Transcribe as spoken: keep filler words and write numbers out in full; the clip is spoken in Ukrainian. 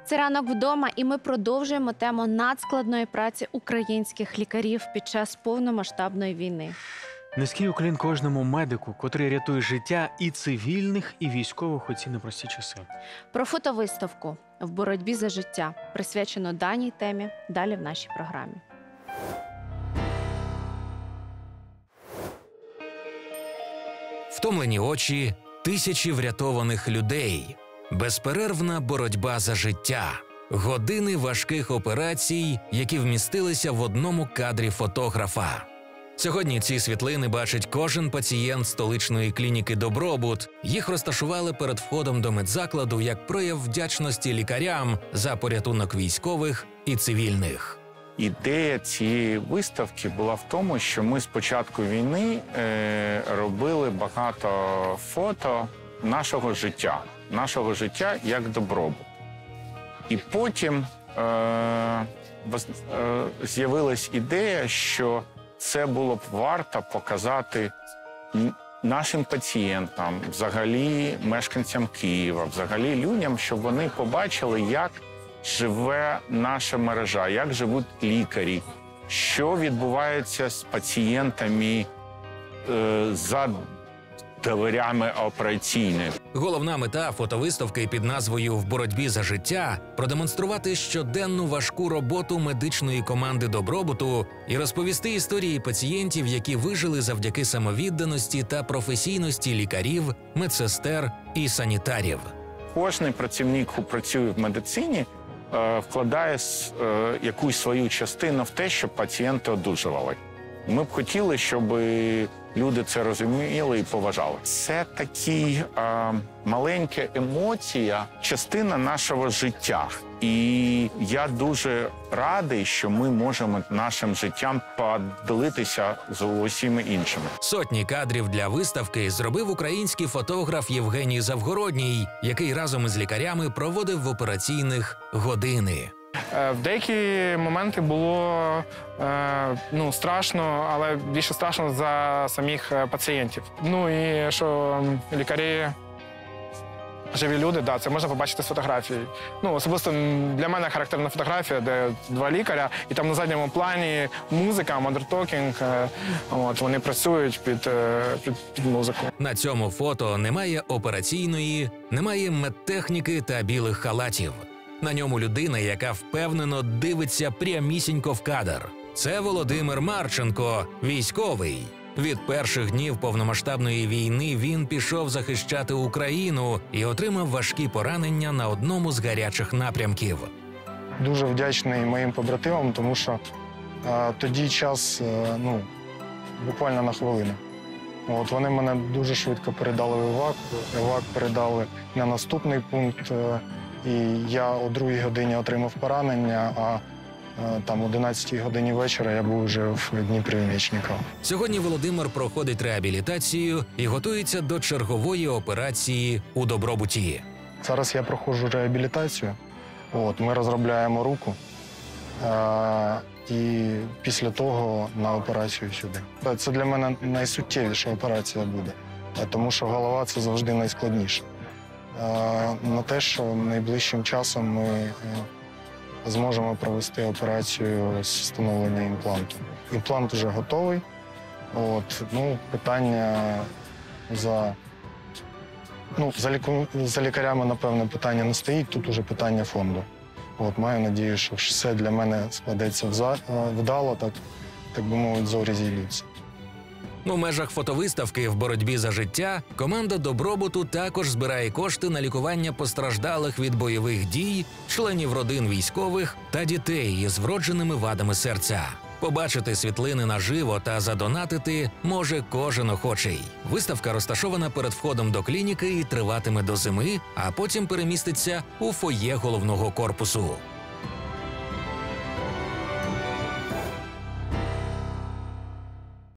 Це «Ранок вдома», і ми продовжуємо тему надскладної праці українських лікарів під час повномасштабної війни. Низький уклін кожному медику, котрий рятує життя і цивільних, і військових у ці непрості часи. Про фотовиставку «В боротьбі за життя» присвячено даній темі далі в нашій програмі. Втомлені очі, тисячі врятованих людей, безперервна боротьба за життя, години важких операцій, які вмістилися в одному кадрі фотографа. Сьогодні ці світлини бачить кожен пацієнт столичної клініки «Добробут». Їх розташували перед входом до медзакладу як прояв вдячності лікарям за порятунок військових і цивільних. Ідея цієї виставки була в тому, що ми з початку війни е, робили багато фото нашого життя, нашого життя як добробут. І потім е, е, з'явилась ідея, що це було б варто показати нашим пацієнтам, взагалі мешканцям Києва, взагалі людям, щоб вони побачили, як живе наша мережа, як живуть лікарі, що відбувається з пацієнтами е, за дверями операційних. Головна мета фотовиставки під назвою «В боротьбі за життя» – продемонструвати щоденну важку роботу медичної команди «Добробуту» і розповісти історії пацієнтів, які вижили завдяки самовідданості та професійності лікарів, медсестер і санітарів. Кожний працівник, який працює в медицині, вкладає якусь свою частину в те, щоб пацієнти одужували. Ми б хотіли, щоб люди це розуміли і поважали. Це такі е, маленька емоція, частина нашого життя. І я дуже радий, що ми можемо нашим життям поділитися з усіма іншими. Сотні кадрів для виставки зробив український фотограф Євгеній Завгородній, який разом із лікарями проводив в операційних години. В деякі моменти було е, ну, страшно, але більше страшно за самих пацієнтів. Ну і що лікарі, живі люди, да, це можна побачити з фотографії. Ну, особисто для мене характерна фотографія, де два лікаря, і там на задньому плані музика, модертокінг, е, от, вони працюють під, е, під, під музику. На цьому фото немає операційної, немає медтехніки та білих халатів. На ньому людина, яка впевнено дивиться прямісінько в кадр. Це Володимир Марченко, військовий. Від перших днів повномасштабної війни він пішов захищати Україну і отримав важкі поранення на одному з гарячих напрямків. Дуже вдячний моїм побратимам, тому що е, тоді час е, ну, буквально на хвилину. От, вони мене дуже швидко передали в ЕВАК, ЕВАК передали на наступний пункт. Е, І я о другій годині отримав поранення, а там о одинадцятій годині вечора я був вже в Дніпрі у Мечникова. Сьогодні Володимир проходить реабілітацію і готується до чергової операції у Добробуті. Зараз я проходжу реабілітацію. От, ми розробляємо руку. А, і після того на операцію сюди. Це для мене найсуттєвіша операція буде, тому що голова – це завжди найскладніше. На те, що найближчим часом ми зможемо провести операцію з встановлення імпланту. Імплант вже готовий. От, ну, питання за, ну, за, ліку, за лікарями, напевно, питання не стоїть, тут уже питання фонду. От, маю надію, що все для мене складеться вдало, так, так би мовити, зорі зійдуться. У межах фотовиставки «В боротьбі за життя» команда «Добробуту» також збирає кошти на лікування постраждалих від бойових дій, членів родин військових та дітей із вродженими вадами серця. Побачити світлини наживо та задонатити може кожен охочий. Виставка розташована перед входом до клініки і триватиме до зими, а потім переміститься у фоє головного корпусу.